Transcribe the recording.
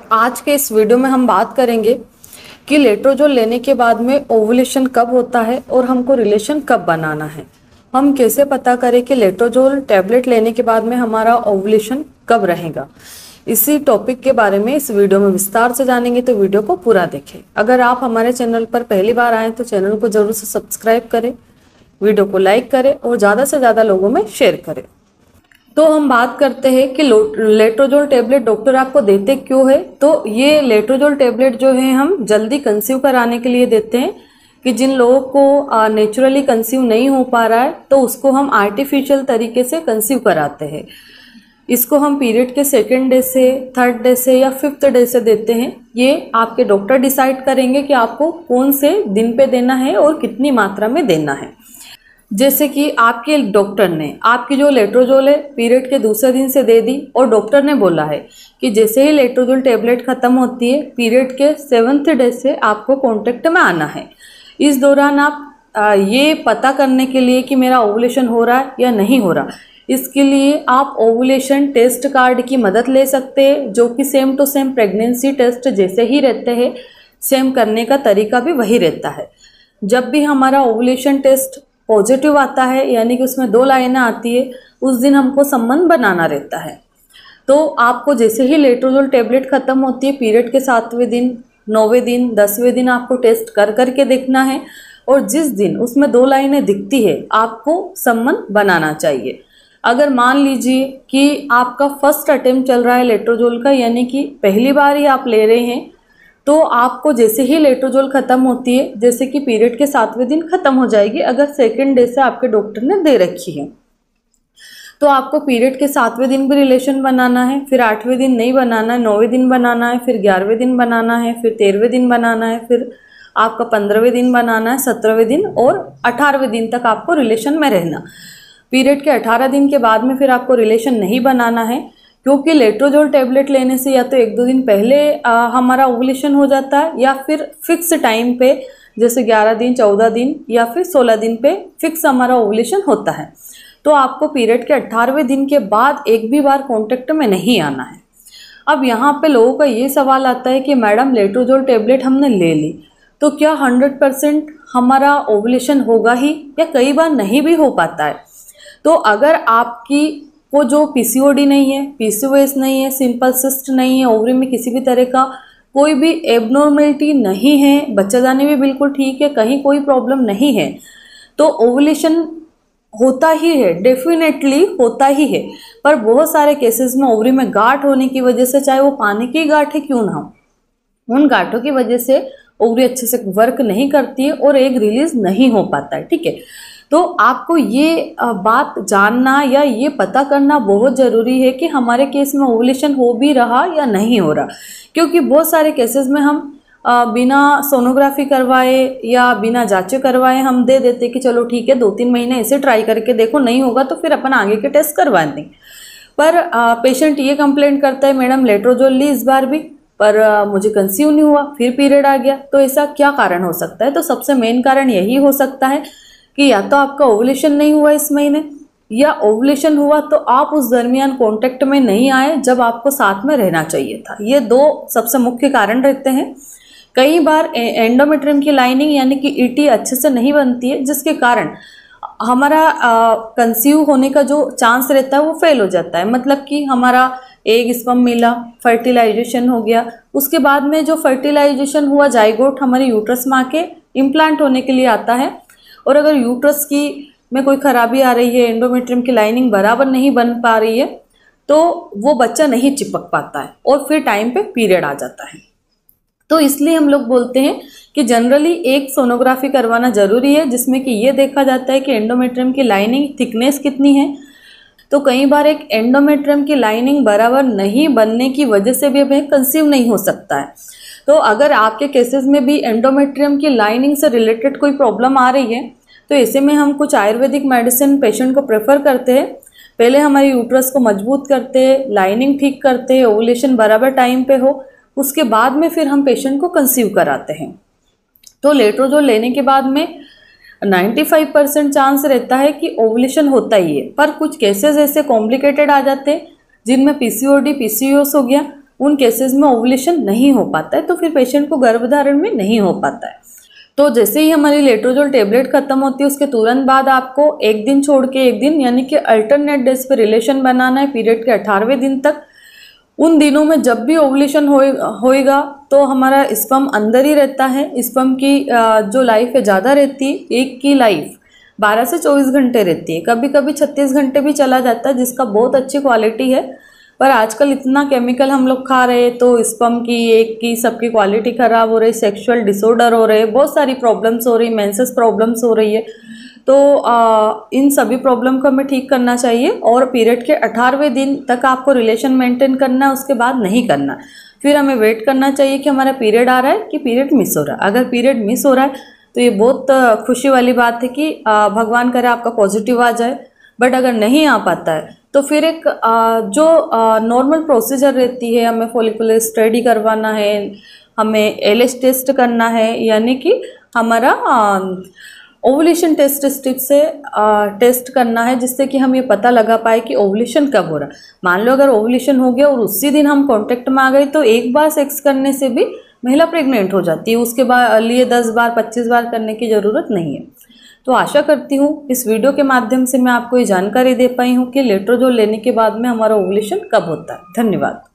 आज के इस वीडियो में हम बात करेंगे कि लेट्रोजोल लेने के बाद में ओवुलेशन कब होता है और हमको रिलेशन कब बनाना है। हम कैसे पता करें कि लेट्रोजोल टैबलेट लेने के बाद में हमारा ओवुलेशन कब रहेगा। इसी टॉपिक के बारे में इस वीडियो में विस्तार से जानेंगे, तो वीडियो को पूरा देखें। अगर आप हमारे चैनल पर पहली बार आए तो चैनल को जरूर से सब्सक्राइब करें, वीडियो को लाइक करें और ज़्यादा से ज़्यादा लोगों में शेयर करें। तो हम बात करते हैं कि लेट्रोजोल टैबलेट डॉक्टर आपको देते क्यों है। तो ये लेट्रोजोल टैबलेट जो है हम जल्दी कंसीव कराने के लिए देते हैं कि जिन लोगों को नेचुरली कंसीव नहीं हो पा रहा है तो उसको हम आर्टिफिशियल तरीके से कंसीव कराते हैं। इसको हम पीरियड के सेकेंड डे से, थर्ड डे से या फिफ्थ डे से देते हैं। ये आपके डॉक्टर डिसाइड करेंगे कि आपको कौन से दिन पे देना है और कितनी मात्रा में देना है। जैसे कि आपके डॉक्टर ने आपकी जो लेट्रोजोल है पीरियड के दूसरे दिन से दे दी और डॉक्टर ने बोला है कि जैसे ही लेट्रोजोल टैबलेट खत्म होती है पीरियड के 7th डे से आपको कांटेक्ट में आना है। इस दौरान आप ये पता करने के लिए कि मेरा ओवुलेशन हो रहा है या नहीं हो रहा, इसके लिए आप ओवुलेशन टेस्ट कार्ड की मदद ले सकते हैं, जो कि same to same pregnancy test जैसे ही रहते हैं, सेम करने का तरीका भी वही रहता है। जब भी हमारा ओवुलेशन टेस्ट पॉजिटिव आता है, यानी कि उसमें 2 लाइनें आती है, उस दिन हमको संबंध बनाना रहता है। तो आपको जैसे ही लेट्रोजोल टैबलेट खत्म होती है पीरियड के 7वें दिन, 9वें दिन, 10वें दिन आपको टेस्ट कर करके देखना है और जिस दिन उसमें 2 लाइनें दिखती है आपको संबंध बनाना चाहिए। अगर मान लीजिए कि आपका फर्स्ट अटेम्प्ट चल रहा है लेट्रोजोल का, यानी कि पहली बार ही आप ले रहे हैं, तो आपको जैसे ही लेट्रोजोल खत्म होती है, जैसे कि पीरियड के 7वें दिन खत्म हो जाएगी, अगर सेकेंड डे से आपके डॉक्टर ने दे रखी है, तो आपको पीरियड के 7वें दिन भी रिलेशन बनाना है, फिर 8वें दिन नहीं बनाना है, 9वें दिन बनाना है, फिर 11वें दिन बनाना है, फिर 13वें दिन बनाना है, फिर आपका 15वें दिन बनाना है, 17वें दिन और 18वें दिन तक आपको रिलेशन में रहना। पीरियड के 18 दिन के बाद में फिर आपको रिलेशन नहीं बनाना है, क्योंकि लेट्रोजोल टैबलेट लेने से या तो 1-2 दिन पहले हमारा ओवुलेशन हो जाता है या फिर फिक्स टाइम पे, जैसे 11 दिन, 14 दिन या फिर 16 दिन पे फिक्स हमारा ओवुलेशन होता है। तो आपको पीरियड के 18वें दिन के बाद एक भी बार कांटेक्ट में नहीं आना है। अब यहाँ पे लोगों का ये सवाल आता है कि मैडम लेट्रोजोल टैबलेट हमने ले ली तो क्या 100% हमारा ओवुलेशन होगा ही, या कई बार नहीं भी हो पाता है। तो अगर आपकी वो जो पीसीओडी नहीं है, पीसीओएस नहीं है, सिंपल सिस्ट नहीं है, ओवरी में किसी भी तरह का कोई भी एबनॉर्मेलिटी नहीं है, बच्चा जाने भी बिल्कुल ठीक है, कहीं कोई प्रॉब्लम नहीं है, तो ओवुलेशन होता ही है, डेफिनेटली होता ही है। पर बहुत सारे केसेस में ओवरी में गांठ होने की वजह से, चाहे वो पानी की गांठ है क्यों ना हो, उन गांठों की वजह से ओवरी अच्छे से वर्क नहीं करती है और एग रिलीज नहीं हो पाता है। ठीक है, तो आपको ये बात जानना या ये पता करना बहुत ज़रूरी है कि हमारे केस में ओवुलेशन हो भी रहा या नहीं हो रहा, क्योंकि बहुत सारे केसेस में हम बिना सोनोग्राफी करवाए या बिना जांचे करवाए हम दे देते कि चलो ठीक है 2-3 महीने ऐसे ट्राई करके देखो, नहीं होगा तो फिर अपन आगे के टेस्ट करवा दें। पर पेशेंट ये कंप्लेंट करता है मैडम लेट्रोजोल ली इस बार भी, पर मुझे कंसीव नहीं हुआ, फिर पीरियड आ गया। तो ऐसा क्या कारण हो सकता है? तो सबसे मेन कारण यही हो सकता है कि या तो आपका ओवुलेशन नहीं हुआ इस महीने, या ओवुलेशन हुआ तो आप उस दरमियान कांटेक्ट में नहीं आए जब आपको साथ में रहना चाहिए था। ये 2 सबसे मुख्य कारण रहते हैं। कई बार एंडोमेट्रियम की लाइनिंग यानी कि ईटी अच्छे से नहीं बनती है, जिसके कारण हमारा कंसीव होने का जो चांस रहता है वो फेल हो जाता है। मतलब कि हमारा एग स्पर्म मिला, फर्टिलाइजेशन हो गया, उसके बाद में जो फर्टिलाइजेशन हुआ जाइगोट हमारे यूट्रस में आके इम्प्लांट होने के लिए आता है, और अगर यूट्रस की में कोई खराबी आ रही है, एंडोमेट्रियम की लाइनिंग बराबर नहीं बन पा रही है, तो वो बच्चा नहीं चिपक पाता है और फिर टाइम पे पीरियड आ जाता है। तो इसलिए हम लोग बोलते हैं कि जनरली एक सोनोग्राफी करवाना जरूरी है, जिसमें कि ये देखा जाता है कि एंडोमेट्रियम की लाइनिंग थिकनेस कितनी है। तो कई बार एक एंडोमेट्रियम की लाइनिंग बराबर नहीं बनने की वजह से भी हमें कंसीव नहीं हो सकता है। तो अगर आपके केसेस में भी एंडोमेट्रियम की लाइनिंग से रिलेटेड कोई प्रॉब्लम आ रही है, तो ऐसे में हम कुछ आयुर्वेदिक मेडिसिन पेशेंट को प्रेफर करते हैं। पहले हमारे यूट्रस को मजबूत करते हैं, लाइनिंग ठीक करते हैं, ओवुलेशन बराबर टाइम पे हो, उसके बाद में फिर हम पेशेंट को कंसीव कराते हैं। तो लेट्रोजोल लेने के बाद में 95% चांस रहता है कि ओवुलेशन होता ही है। पर कुछ केसेस ऐसे कॉम्प्लिकेटेड आ जाते हैं जिनमें पीसीओडी, पीसीओएस हो गया, उन केसेस में ओवुलेशन नहीं हो पाता है, तो फिर पेशेंट को गर्भधारण में नहीं हो पाता है। तो जैसे ही हमारी लेट्रोजोल टेबलेट खत्म होती है उसके तुरंत बाद आपको एक दिन छोड़ के एक दिन यानी कि अल्टरनेट डेज पे रिलेशन बनाना है पीरियड के 18वें दिन तक। उन दिनों में जब भी ओवुलेशन होएगा तो हमारा स्पर्म अंदर ही रहता है। स्पर्म की जो लाइफ है ज़्यादा रहती है, एक की लाइफ 12 से 24 घंटे रहती है, कभी कभी 36 घंटे भी चला जाता है, जिसका बहुत अच्छी क्वालिटी है। पर आजकल इतना केमिकल हम लोग खा रहे हैं तो स्पर्म की, एक की, सबकी क्वालिटी खराब हो रही, सेक्सुअल डिसऑर्डर हो रहे, बहुत सारी प्रॉब्लम्स हो रही, मेंसेस प्रॉब्लम्स हो रही है। तो इन सभी प्रॉब्लम को हमें ठीक करना चाहिए और पीरियड के 18वें दिन तक आपको रिलेशन मेंटेन करना है, उसके बाद नहीं करना। फिर हमें वेट करना चाहिए कि हमारा पीरियड आ रहा है कि पीरियड मिस हो रहा है। अगर पीरियड मिस हो रहा है तो ये बहुत खुशी वाली बात है कि भगवान करे आपका पॉजिटिव आ जाए। बट अगर नहीं आ पाता है तो फिर एक जो नॉर्मल प्रोसीजर रहती है, हमें फॉलिकुलर स्टडी करवाना है, हमें एलएच टेस्ट करना है, यानी कि हमारा ओवुलेशन टेस्ट स्ट्रिप से टेस्ट करना है, जिससे कि हम ये पता लगा पाए कि ओवुलेशन कब हो रहा है। मान लो अगर ओवुलेशन हो गया और उसी दिन हम कांटेक्ट में आ गए तो एक बार सेक्स करने से भी महिला प्रेग्नेंट हो जाती है, उसके बाद लिए 10 बार 25 बार करने की ज़रूरत नहीं है। तो आशा करती हूँ इस वीडियो के माध्यम से मैं आपको ये जानकारी दे पाई हूँ कि लेट्रोजोल लेने के बाद में हमारा ओवुलेशन कब होता है। धन्यवाद।